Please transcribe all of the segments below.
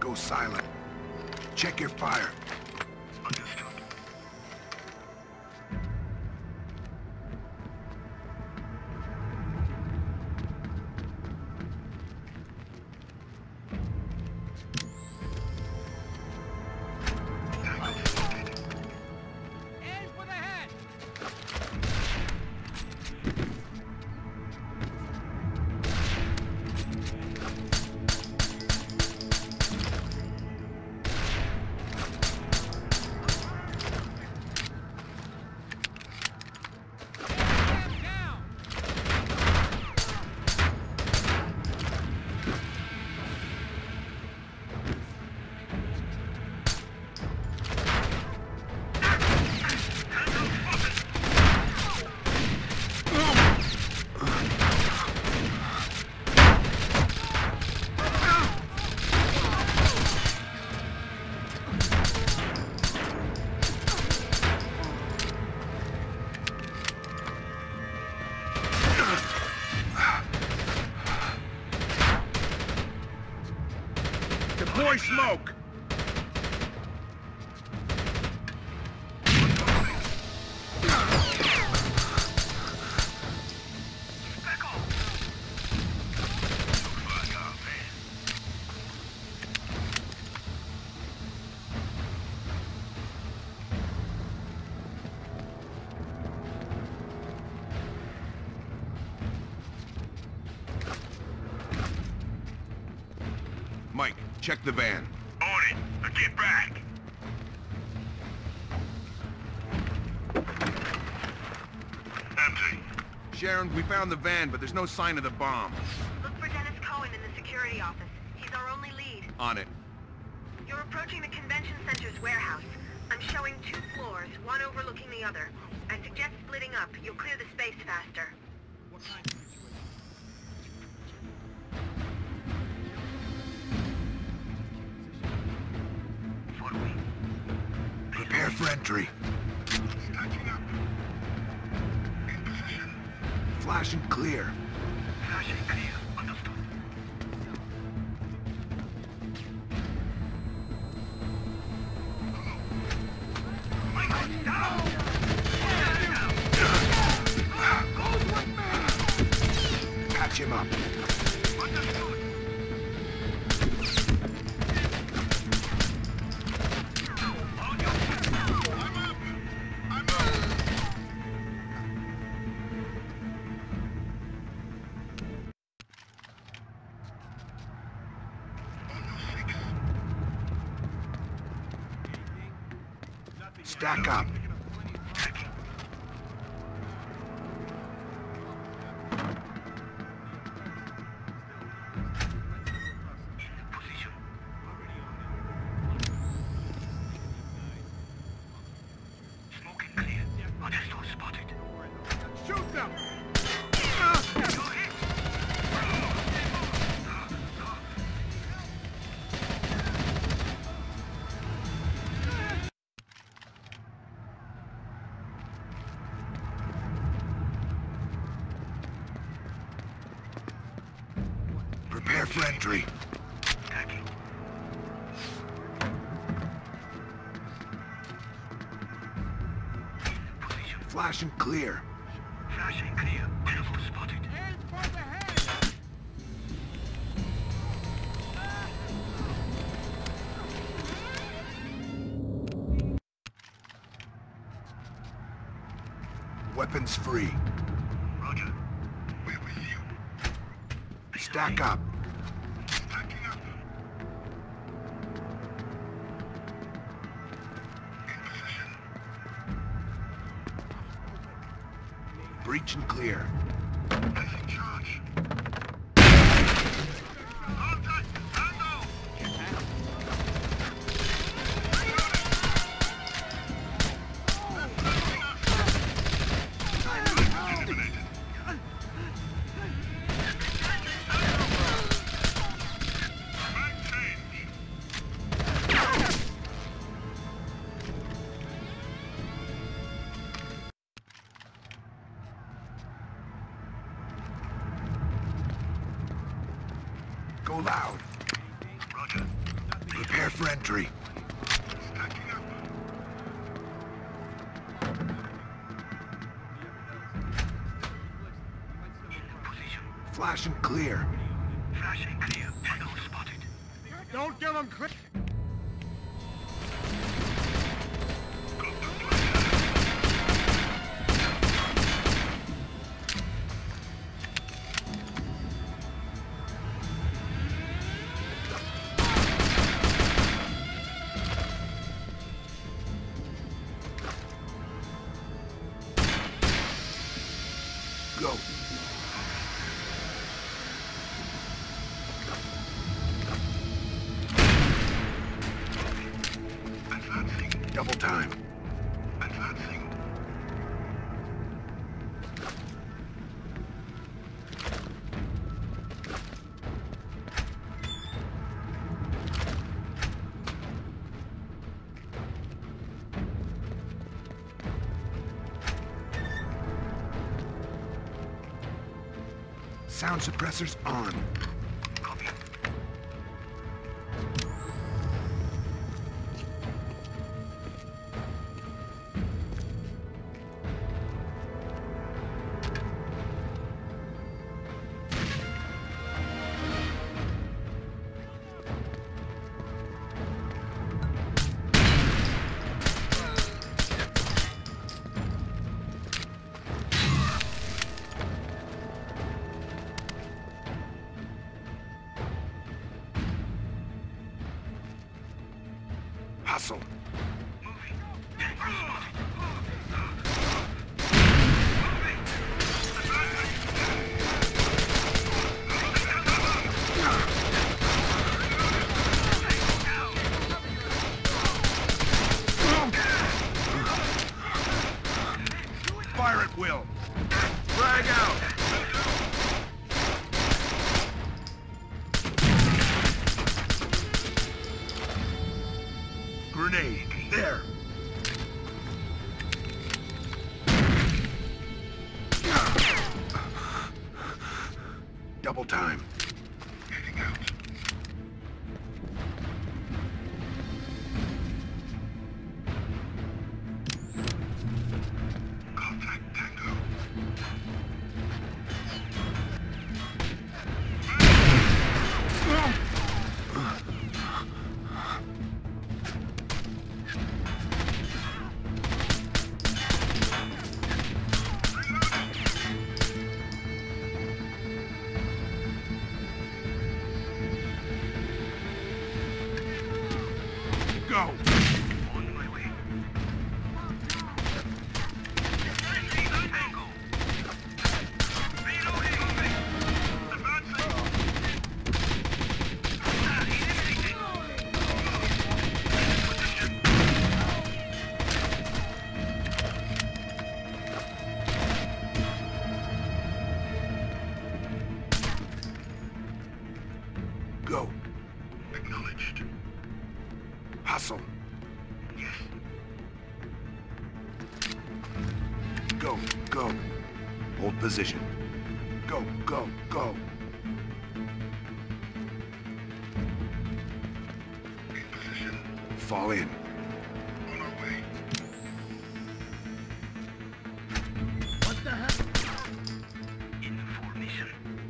Go silent. Check your fire. Understood. Hands for the head! Down! Deploy smoke! Mike, check the van. On it. Now get back. Empty. Sharon, we found the van, but there's no sign of the bomb. Look for Dennis Cohen in the security office. He's our only lead. On it. You're approaching the convention center's warehouse. I'm showing 2 floors, one overlooking the other. I suggest splitting up. You'll clear the space faster. Follow me. Prepare for entry. Stacking up. In position. Flash and clear. Flashing clear. Understood. Michael, down! Patch him up. Understood. On your feet. I'm up. I'm up. On your 6. Stack up. Checking. Position. Smoking clear. Understood. Spotted. Shoot them! You're hit. Prepare for entry. Attacking. Position. Flash and clear. Flashing clear. Careful spotted. Hands for the head! Weapons free. Roger. We're with you. Stack up. Stacking up. In position. Breach and clear. Taking charge. Contact! Tango! Eliminated. Mag change. Go loud. Roger. Prepare for entry. Stacking up. In position. Flash and clear. Flashing clear. Tango spotted. Don't give them clear. Go. Advancing. Double time. Advancing. Sound suppressors on. Copy. Hustle. Moving. Tango spotted. Fire at will. Frag out. Grenade. There. Double time. Heading out. Contact Tango. Go. On my way. Tango. Reloading. Advancing. Go. Acknowledged. Hustle. Yes. Go. Go. Hold position. Go. Go. Go. In position. Fall in. On our way. What the hell? In formation.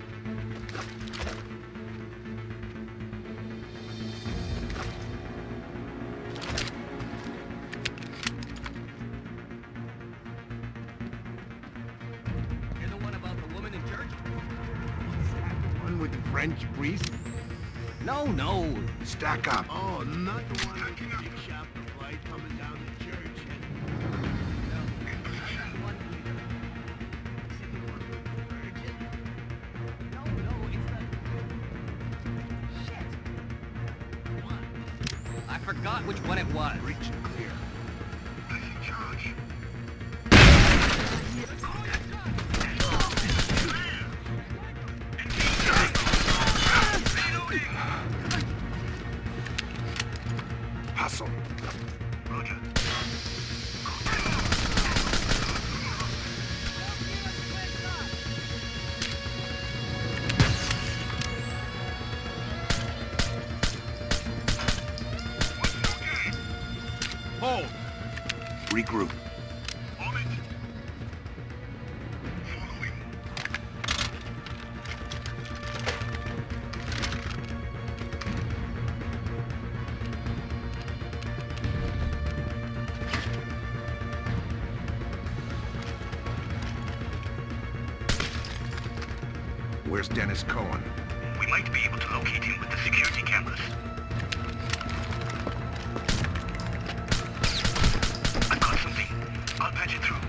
You're the one about the woman in church? One with the French priest. No, no. Stack up. Oh, not the one with the big shop of light coming down to church. In position. No, it's the... Shit. What? I forgot which one it was. Breach and clear. Taking charge. Hustle. Roger. Hold. Regroup. On it. Following. Where's Dennis Cohen? We might be able to locate him with the security cameras. I've got something. I'll patch it through.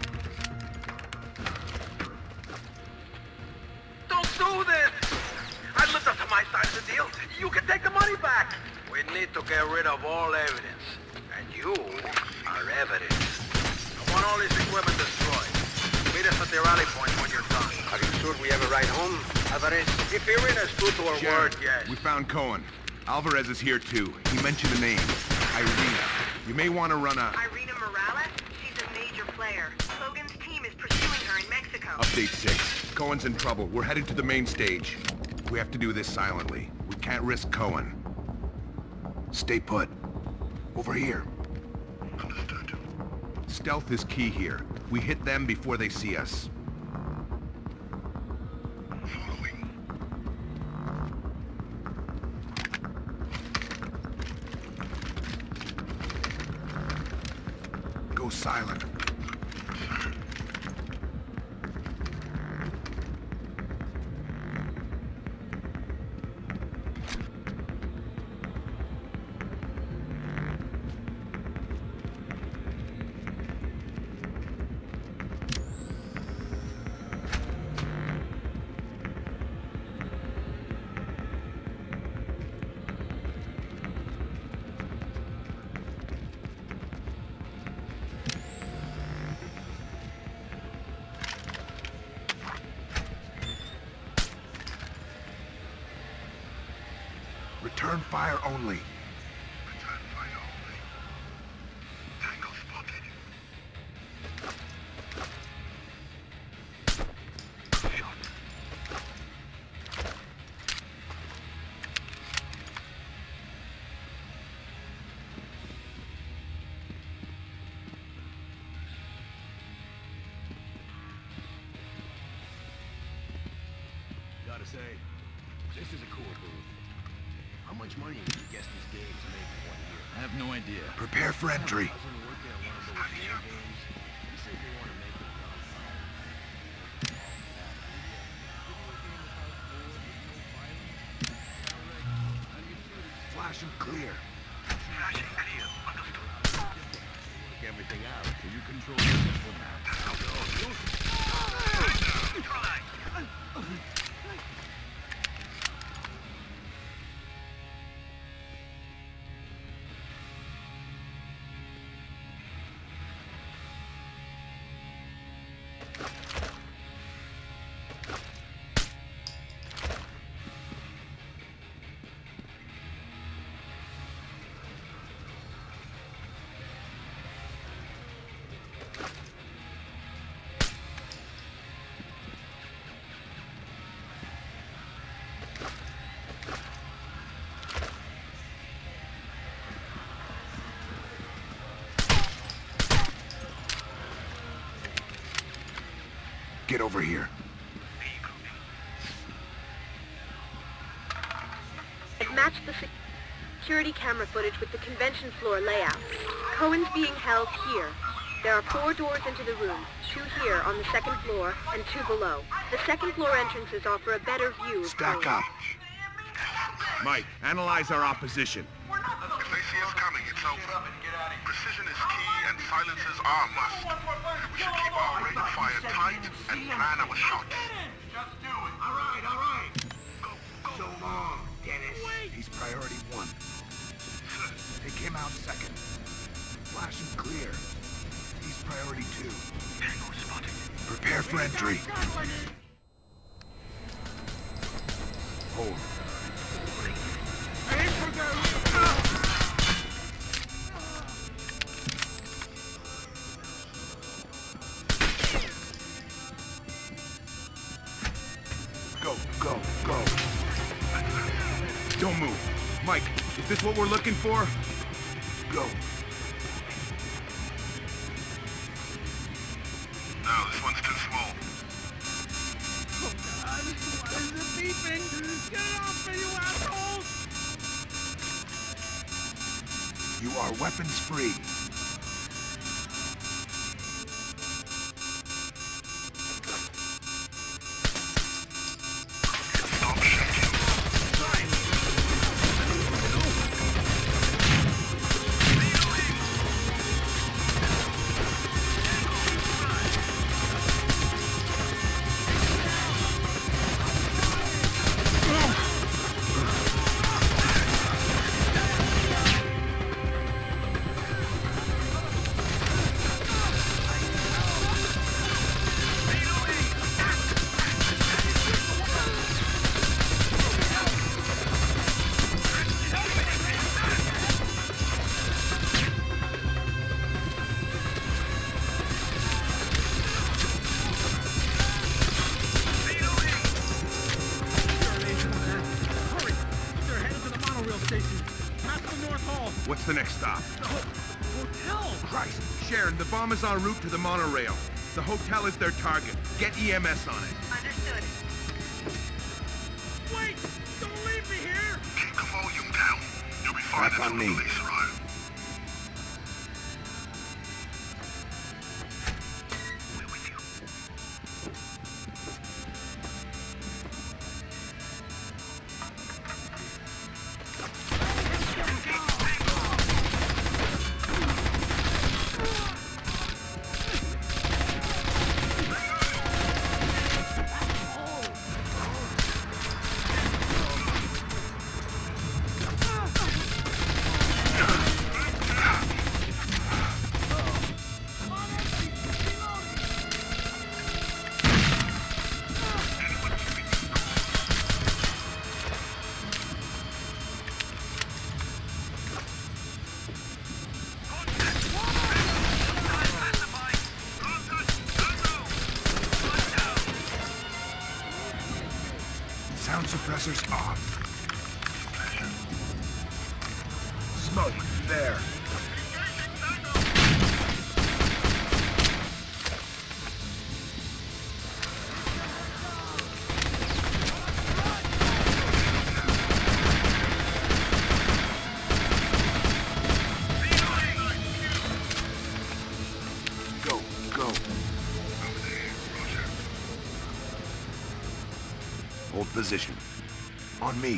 Don't do this! I lived up to my side of the deal. You can take the money back. We need to get rid of all evidence. And you are evidence. I want all this equipment destroyed. Meet us at the rally point when you're done. Are you sure we have a ride home, Alvarez? If Irina's true to her word, yes. We found Cohen. Alvarez is here too. He mentioned a name. Irina. You may want to run a... Irina Morales? She's a major player. Logan's team is pursuing her in Mexico. Update 6. Cohen's in trouble. We're headed to the main stage. We have to do this silently. We can't risk Cohen. Stay put. Over here. Understood. Stealth is key here. We hit them before they see us. Following. Go silent. Return fire only. Return fire only. Tango spotted. Shot. Gotta say, this is a cool booth. How much money would you guess these games made in 1 year? I have no idea. Prepare for entry. Flash and clear. Flashing clear. Understood. Work everything out so you control this one now. Get over here. I've matched the security camera footage with the convention floor layout. Cohen's being held here. There are 4 doors into the room, 2 here on the 2nd floor and 2 below. The 2nd floor entrances offer a better view of Stack Cohen. up. Mike, analyze our opposition. If they see us coming, it's over. Precision is key and silences are a must. We should keep our rate of fire tight and plan our shots. Just do it. All right. Go. So long, Dennis. He's priority 1. Take him out 2nd. Flash and clear. He's priority 2. Tango spotted. Prepare for entry. Hold. Go. Don't move. Mike, is this what we're looking for? Go. Get it off me, you assholes! You are weapons free. What's the next stop? The hotel! Christ, Sharon, the bomb is en route to the monorail. The hotel is their target. Get EMS on it. Understood. Wait! Don't leave me here! Keep the volume down. You'll be fine Back on until me. the police arrive. We're with you. Sound suppressors off. Smoke, there. Go, go. Hold position. On me.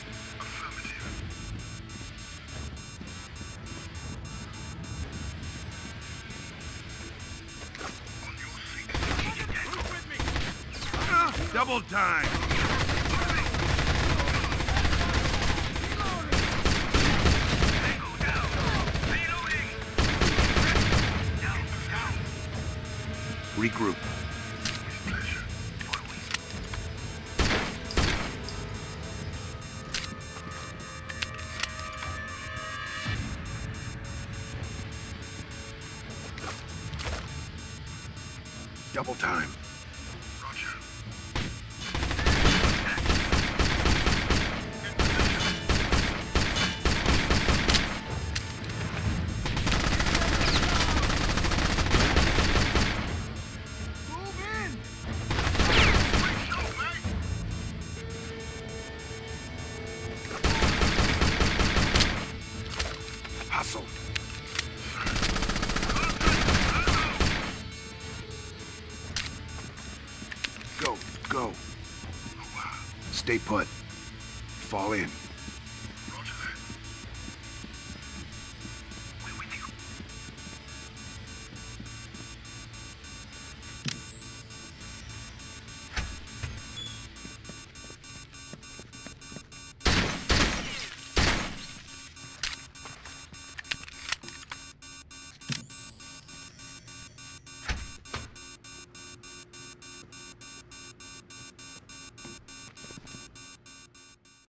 Double time! Regroup. Double time. Roger. Hustle. Go, go. Stay put. Fall in.